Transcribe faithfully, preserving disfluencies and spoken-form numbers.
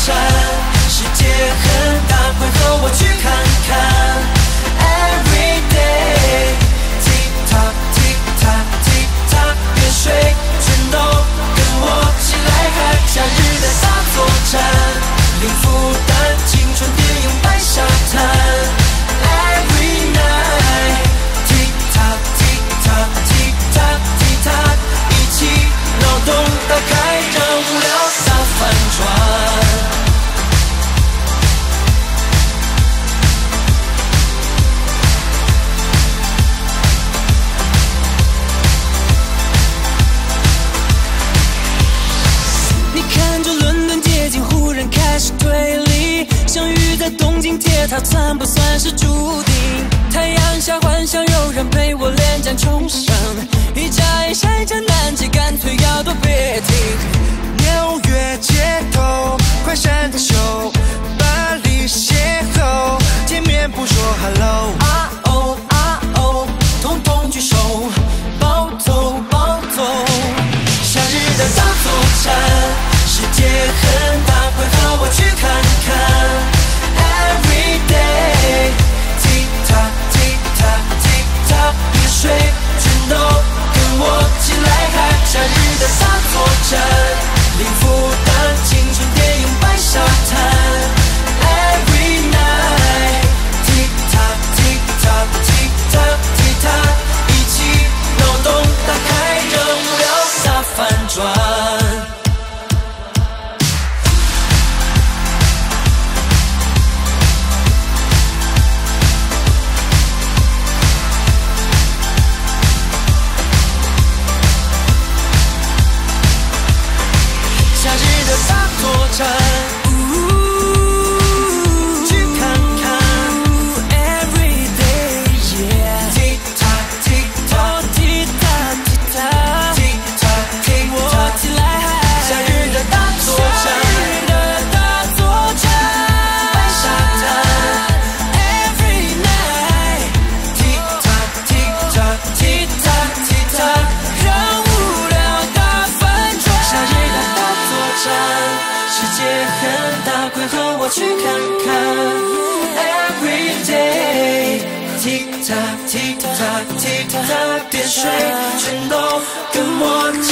站，世界很大，快和我去看看。Every day， tick tock tick tock tick tock， 别睡，全都跟我起来嗨！夏日的大作战，零负担，青春电影白沙滩。Every night，tick tock tick tock tick tock tick tock， 一起脑洞打开，让无聊大反转。开始推理，相遇在东京铁塔，算不算是注定？太阳下幻想有人陪我连江冲绳，一加一下一站难解，干脆要躲别停。 纽约街头，快闪的秀，巴黎邂逅，见面不说 hello。 啊哦啊哦，统统举手，暴走暴走。夏日的大作战，世界很大，快和我去看看。Every day， tick tock tick tock tick tock， 别睡，全都跟我起来嗨！夏日的大作战，零负担，青春电影白沙滩。Every night，tick tock tick tock tick tock tick tock， 一起脑洞打开，让无聊大反转。去看看 ，Every day，tick tock tick tock tick tock， 别睡，全都跟我。